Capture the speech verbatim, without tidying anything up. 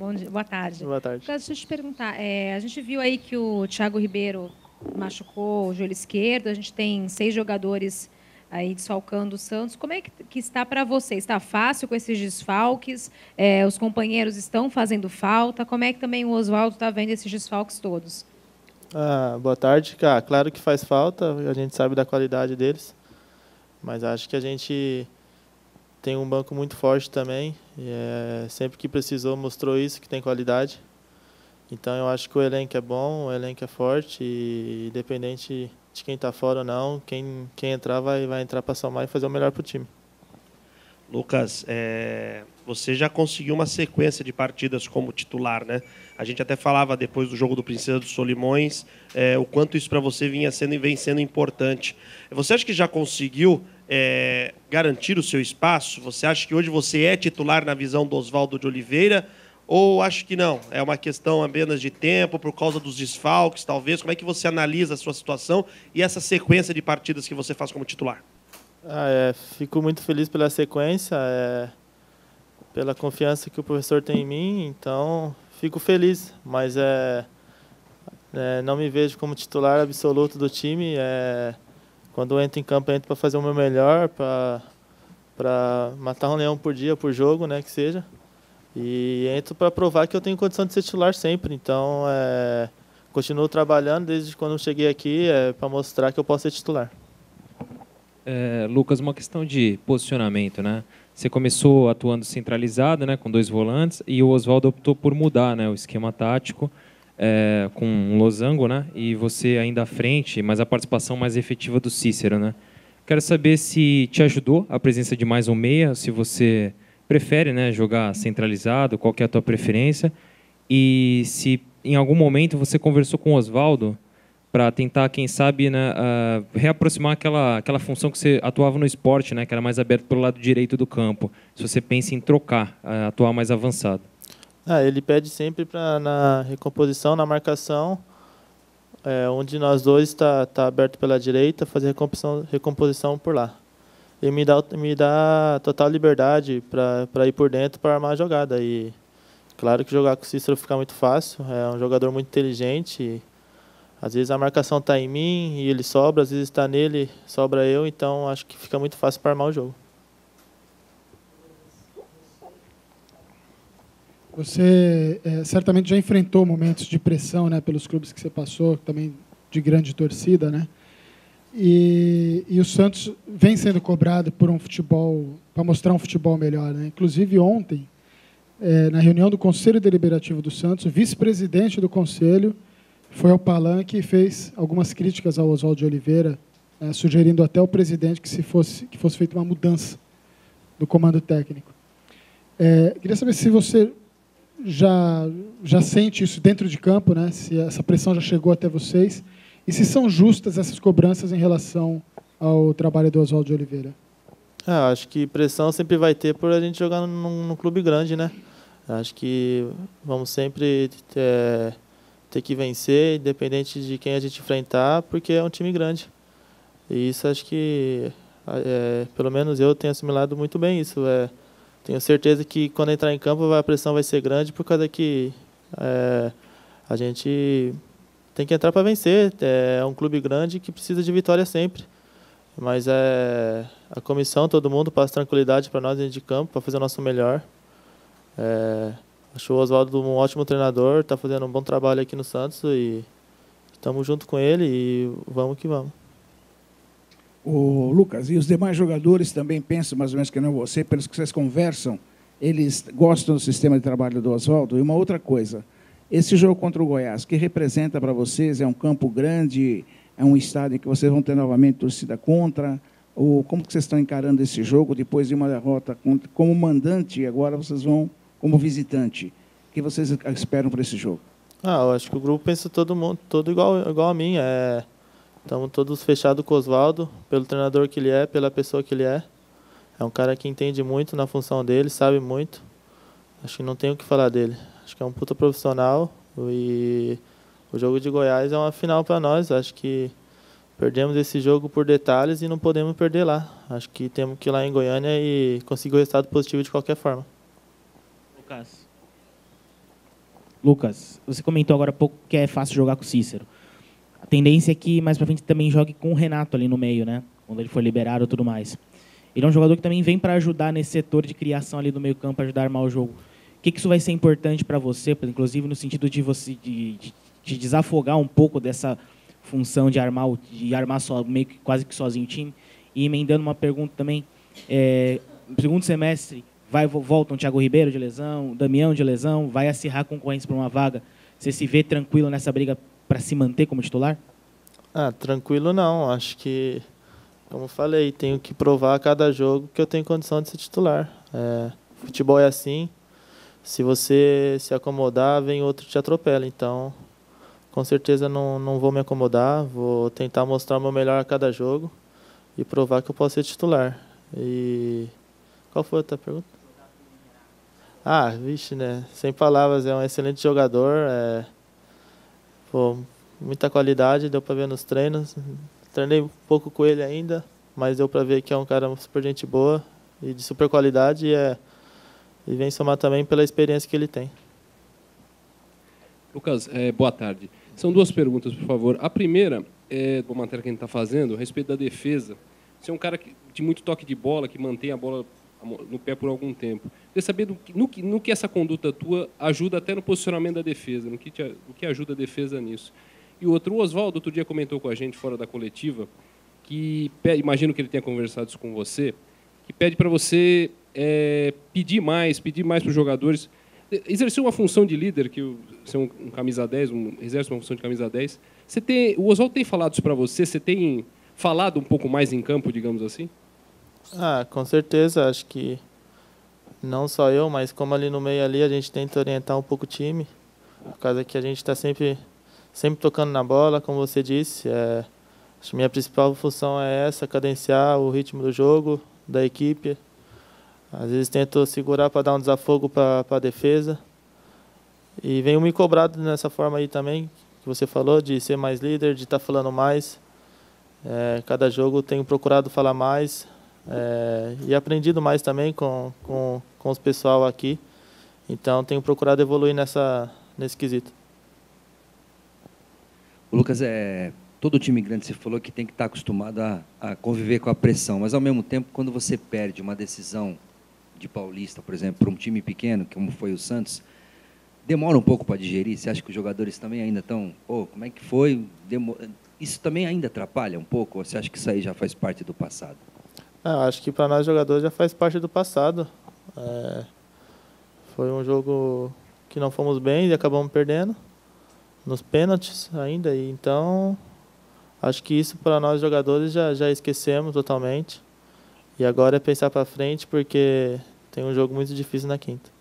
Bom dia, boa tarde. Boa tarde. Lucas, deixa eu te perguntar. É, a gente viu aí que o Thiago Ribeiro machucou o joelho esquerdo. A gente tem seis jogadores aí desfalcando o Santos. Como é que, que está para você? Está fácil com esses desfalques? É, os companheiros estão fazendo falta? Como é que também o Oswaldo está vendo esses desfalques todos? Ah, boa tarde. Ah, claro que faz falta, a gente sabe da qualidade deles, mas acho que a gente tem um banco muito forte também. E é, sempre que precisou mostrou isso, que tem qualidade. Então eu acho que o elenco é bom, o elenco é forte e independente de quem está fora ou não, quem, quem entrar vai, vai entrar para somar e fazer o melhor para o time. Lucas, é, você já conseguiu uma sequência de partidas como titular, né? A gente até falava depois do jogo do Princesa dos Solimões, é, o quanto isso para você vinha sendo e vem sendo importante. Você acha que já conseguiu é, garantir o seu espaço? Você acha que hoje você é titular na visão do Oswaldo de Oliveira? Ou acha que não? É uma questão apenas de tempo, por causa dos desfalques, talvez? Como é que você analisa a sua situação e essa sequência de partidas que você faz como titular? Ah, é, fico muito feliz pela sequência, é, pela confiança que o professor tem em mim, então fico feliz, mas é, é, não me vejo como titular absoluto do time. É, quando eu entro em campo, eu entro para fazer o meu melhor, para para matar um leão por dia, por jogo, né, que seja. E entro para provar que eu tenho condição de ser titular sempre. Então, é, continuo trabalhando desde quando eu cheguei aqui é, para mostrar que eu posso ser titular. É, Lucas, uma questão de posicionamento, né? Você começou atuando centralizado, né, com dois volantes, e o Oswaldo optou por mudar, né, o esquema tático é, com um losango, né? E você ainda à frente, mas a participação mais efetiva do Cícero, né? Quero saber se te ajudou a presença de mais um meia, se você prefere, né, jogar centralizado, qual que é a tua preferência, e se em algum momento você conversou com o Oswaldo para tentar, quem sabe, né, uh, reaproximar aquela, aquela função que você atuava no esporte, né, que era mais aberto pelo lado direito do campo. Se você pensa em trocar, uh, atuar mais avançado. Ah, ele pede sempre para na recomposição, na marcação, é, onde nós dois está tá aberto pela direita, fazer recomposição, recomposição por lá. Ele me dá, me dá total liberdade para ir por dentro para armar a jogada. E claro que jogar com o Cícero fica muito fácil, é um jogador muito inteligente. E, às vezes a marcação está em mim e ele sobra, às vezes está nele, sobra eu, então acho que fica muito fácil para armar o jogo. Você é, certamente já enfrentou momentos de pressão, né, pelos clubes que você passou, também de grande torcida, né? E, e o Santos vem sendo cobrado por um futebol, para mostrar um futebol melhor, né? Inclusive ontem, é, na reunião do Conselho Deliberativo do Santos, o vice-presidente do Conselho foi ao palanque e fez algumas críticas ao Oswaldo de Oliveira, é, sugerindo até ao presidente que, se fosse, que fosse feita uma mudança do comando técnico. É, queria saber se você já, já sente isso dentro de campo, né? Se essa pressão já chegou até vocês, e se são justas essas cobranças em relação ao trabalho do Oswaldo de Oliveira. Ah, acho que pressão sempre vai ter por a gente jogar num, num clube grande, né? Acho que vamos sempre é, ter que vencer, independente de quem a gente enfrentar, porque é um time grande. E isso acho que, é, pelo menos eu tenho assimilado muito bem isso. É, tenho certeza que quando entrar em campo a pressão vai ser grande, por causa que é, a gente tem que entrar para vencer. É um clube grande que precisa de vitória sempre. Mas é, a comissão, todo mundo passa tranquilidade para nós dentro de campo, para fazer o nosso melhor. É, acho o Oswaldo um ótimo treinador, está fazendo um bom trabalho aqui no Santos e estamos junto com ele e vamos que vamos. O Lucas, e os demais jogadores também pensam mais ou menos que não você, pelos que vocês conversam, eles gostam do sistema de trabalho do Oswaldo? E uma outra coisa, esse jogo contra o Goiás, que representa para vocês, é um campo grande, é um estádio que vocês vão ter novamente torcida contra, ou como que vocês estão encarando esse jogo depois de uma derrota como mandante e agora vocês vão como visitante? O que vocês esperam para esse jogo? Ah, eu acho que o grupo pensa todo mundo, todo igual, igual a mim. É, estamos todos fechados com o Oswaldo, pelo treinador que ele é, pela pessoa que ele é. É um cara que entende muito na função dele, sabe muito. Acho que não tem o que falar dele. Acho que é um puta profissional e o jogo de Goiás é uma final para nós. Acho que perdemos esse jogo por detalhes e não podemos perder lá. Acho que temos que ir lá em Goiânia e conseguir o resultado positivo de qualquer forma. Lucas. Lucas, você comentou agora há pouco que é fácil jogar com o Cícero. A tendência é que mais para frente também jogue com o Renato ali no meio, né? Quando ele for liberado e tudo mais. Ele é um jogador que também vem para ajudar nesse setor de criação ali do meio campo, para ajudar a armar o jogo. O que, que isso vai ser importante para você, inclusive no sentido de você de, de, de desafogar um pouco dessa função de armar, de armar só, meio que quase que sozinho o time? E emendando uma pergunta também, é, no segundo semestre, vai, voltam Thiago Ribeiro de lesão, Damião de lesão, vai acirrar a concorrência para uma vaga. Você se vê tranquilo nessa briga para se manter como titular? Ah, tranquilo não. Acho que, como falei, tenho que provar a cada jogo que eu tenho condição de ser titular. É, futebol é assim. Se você se acomodar, vem outro que te atropela. Então, com certeza não, não vou me acomodar. Vou tentar mostrar o meu melhor a cada jogo e provar que eu posso ser titular. E qual foi a outra pergunta? Ah, vixe, né? Sem palavras, é um excelente jogador. É, pô, muita qualidade, deu para ver nos treinos. Treinei um pouco com ele ainda, mas deu para ver que é um cara super gente boa e de super qualidade. E, é, e vem somar também pela experiência que ele tem. Lucas, é, boa tarde. São duas perguntas, por favor. A primeira é uma matéria que a gente está fazendo a respeito da defesa. Você é um cara que, de muito toque de bola, que mantém a bola no pé por algum tempo. Queria saber do, no, que, no que essa conduta tua ajuda até no posicionamento da defesa, no que, te, no que ajuda a defesa nisso. E o outro, o Oswaldo, outro dia comentou com a gente fora da coletiva, que imagino que ele tenha conversado isso com você, que pede para você é, pedir mais, pedir mais para os jogadores, exercer uma função de líder, que você é um, um camisa dez, um, exerce uma função de camisa dez. Você tem, o Oswaldo tem falado isso para você? Você tem falado um pouco mais em campo, digamos assim? Ah, com certeza. Acho que não só eu, mas como ali no meio ali a gente tenta orientar um pouco o time, por causa que a gente está sempre, sempre tocando na bola, como você disse. É, acho que minha principal função é essa, cadenciar o ritmo do jogo, da equipe. Às vezes tento segurar para dar um desafogo para a defesa. E venho me cobrado nessa forma aí também, que você falou, de ser mais líder, de estar tá falando mais. É, cada jogo tenho procurado falar mais. É, e aprendido mais também com, com, com os pessoal aqui. Então, tenho procurado evoluir nessa, nesse quesito. O Lucas, é, todo time grande, você falou que tem que estar acostumado a, a conviver com a pressão, mas, ao mesmo tempo, quando você perde uma decisão de Paulista, por exemplo, para um time pequeno, como foi o Santos, demora um pouco para digerir? Você acha que os jogadores também ainda estão... Pô, como é que foi? Demo... Isso também ainda atrapalha um pouco? Ou você acha que isso aí já faz parte do passado? Ah, acho que para nós jogadores já faz parte do passado. É, foi um jogo que não fomos bem e acabamos perdendo nos pênaltis ainda. E então, acho que isso para nós jogadores já, já esquecemos totalmente. E agora é pensar para frente, porque tem um jogo muito difícil na quinta.